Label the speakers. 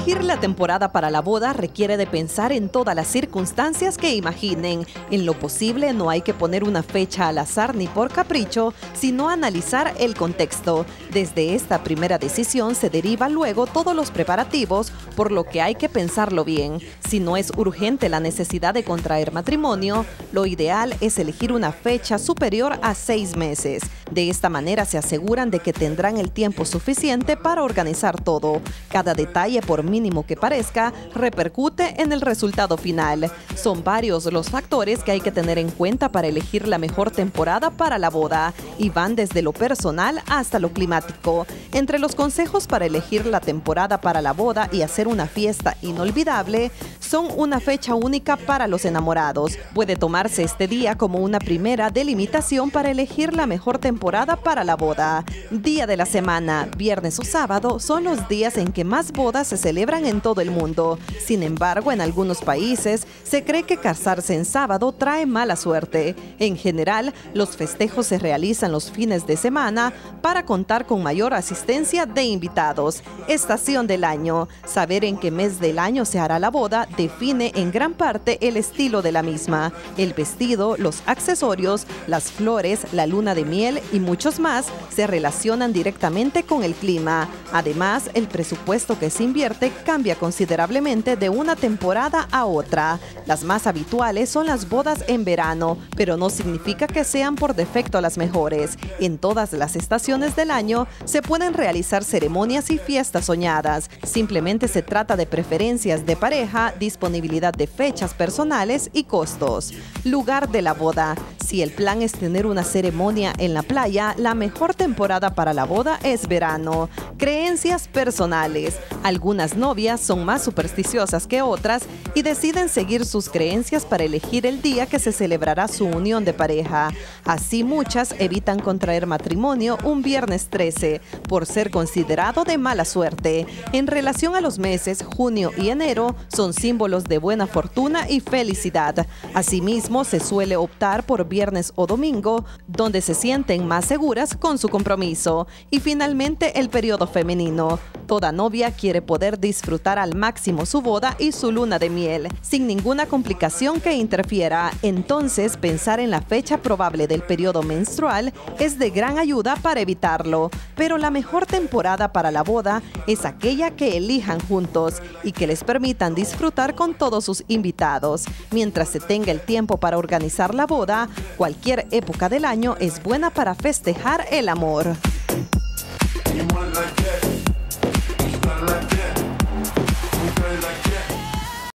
Speaker 1: Elegir la temporada para la boda requiere de pensar en todas las circunstancias que imaginen. En lo posible no hay que poner una fecha al azar ni por capricho, sino analizar el contexto. Desde esta primera decisión se deriva luego todos los preparativos, por lo que hay que pensarlo bien. Si no es urgente la necesidad de contraer matrimonio, lo ideal es elegir una fecha superior a 6 meses. De esta manera se aseguran de que tendrán el tiempo suficiente para organizar todo. Cada detalle, por mínimo que parezca, repercute en el resultado final. Son varios los factores que hay que tener en cuenta para elegir la mejor temporada para la boda, y van desde lo personal hasta lo climático. Entre los consejos para elegir la temporada para la boda y hacer una fiesta inolvidable, son una fecha única para los enamorados. Puede tomarse este día como una primera delimitación para elegir la mejor temporada para la boda. Día de la semana, viernes o sábado, son los días en que más bodas se celebran en todo el mundo. Sin embargo, en algunos países se cree que casarse en sábado trae mala suerte. En general, los festejos se realizan los fines de semana para contar con mayor asistencia de invitados. Estación del año. Saber en qué mes del año se hará la boda define en gran parte el estilo de la misma. El vestido, los accesorios, las flores, la luna de miel y muchos más se relacionan directamente con el clima. Además, el presupuesto que se invierte cambia considerablemente de una temporada a otra. Las más habituales son las bodas en verano, pero no significa que sean por defecto las mejores. En todas las estaciones del año se pueden realizar ceremonias y fiestas soñadas. Simplemente se trata de preferencias de pareja, disponibilidad de fechas personales y costos. Lugar de la boda. Si el plan es tener una ceremonia en la playa, la mejor temporada para la boda es verano. Creencias personales. Algunas novias son más supersticiosas que otras y deciden seguir sus creencias para elegir el día que se celebrará su unión de pareja. Así, muchas evitan contraer matrimonio un viernes 13 por ser considerado de mala suerte. En relación a los meses, junio y enero son símbolos de buena fortuna y felicidad. Asimismo, se suele optar por viernes o domingo, donde se sienten más seguras con su compromiso. Y finalmente, el periodo femenino. Toda novia quiere poder disfrutar al máximo su boda y su luna de miel, sin ninguna complicación que interfiera. Entonces, pensar en la fecha probable del periodo menstrual es de gran ayuda para evitarlo. Pero la mejor temporada para la boda es aquella que elijan juntos y que les permitan disfrutar con todos sus invitados. Mientras se tenga el tiempo para organizar la boda, cualquier época del año es buena para festejar el amor.